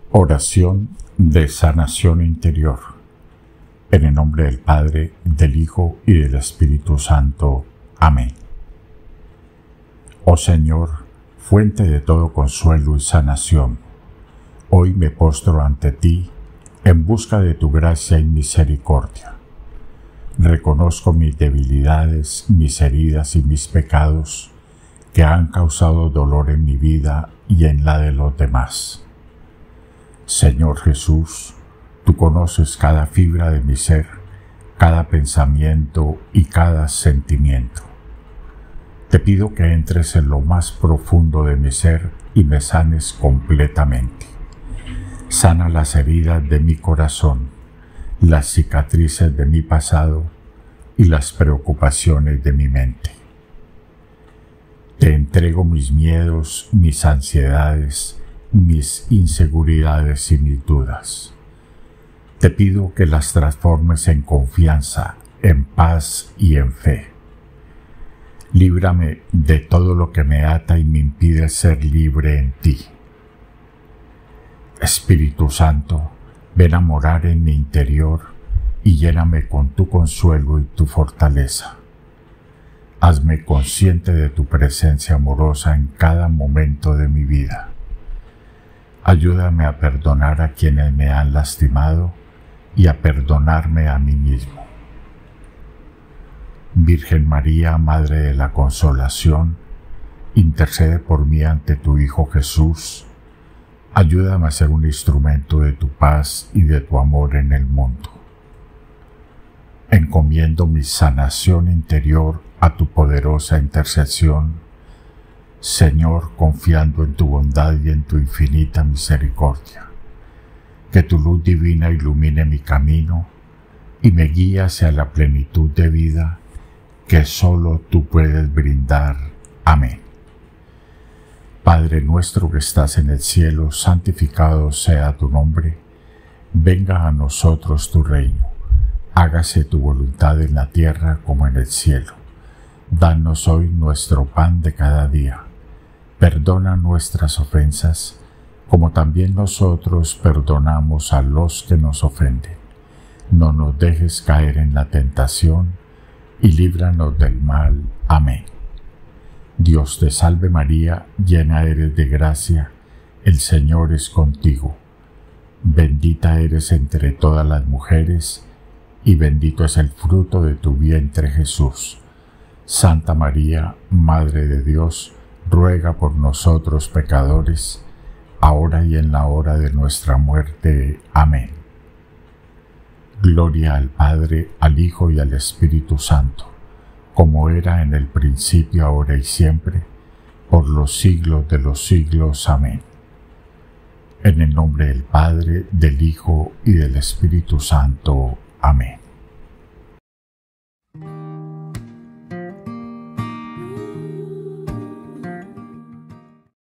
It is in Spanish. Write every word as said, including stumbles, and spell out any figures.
Oración de sanación interior. En el nombre del Padre, del Hijo y del Espíritu Santo. Amén. Oh Señor, fuente de todo consuelo y sanación, hoy me postro ante ti en busca de tu gracia y misericordia. Reconozco mis debilidades, mis heridas y mis pecados que han causado dolor en mi vida y en la de los demás. Señor Jesús, tú conoces cada fibra de mi ser, cada pensamiento y cada sentimiento. Te pido que entres en lo más profundo de mi ser y me sanes completamente. Sana las heridas de mi corazón, las cicatrices de mi pasado y las preocupaciones de mi mente. Te entrego mis miedos, mis ansiedades, mis inseguridades y mis dudas. Te pido que las transformes en confianza, en paz y en fe. Líbrame de todo lo que me ata y me impide ser libre en ti. Espíritu Santo, ven a morar en mi interior y lléname con tu consuelo y tu fortaleza. Hazme consciente de tu presencia amorosa en cada momento de mi vida. Ayúdame a perdonar a quienes me han lastimado y a perdonarme a mí mismo. Virgen María, Madre de la Consolación, intercede por mí ante tu Hijo Jesús. Ayúdame a ser un instrumento de tu paz y de tu amor en el mundo. Encomiendo mi sanación interior a tu poderosa intercesión, Señor, confiando en tu bondad y en tu infinita misericordia. Que tu luz divina ilumine mi camino y me guíe hacia la plenitud de vida que solo tú puedes brindar. Amén. Padre nuestro que estás en el cielo, santificado sea tu nombre. Venga a nosotros tu reino. Hágase tu voluntad en la tierra como en el cielo. Danos hoy nuestro pan de cada día. Perdona nuestras ofensas, como también nosotros perdonamos a los que nos ofenden. No nos dejes caer en la tentación, y líbranos del mal. Amén. Dios te salve María, llena eres de gracia, el Señor es contigo. Bendita eres entre todas las mujeres, y bendito es el fruto de tu vientre Jesús. Santa María, Madre de Dios, ruega por nosotros pecadores, ahora y en la hora de nuestra muerte. Amén. Gloria al Padre, al Hijo y al Espíritu Santo, como era en el principio, ahora y siempre, por los siglos de los siglos. Amén. En el nombre del Padre, del Hijo y del Espíritu Santo. Amén.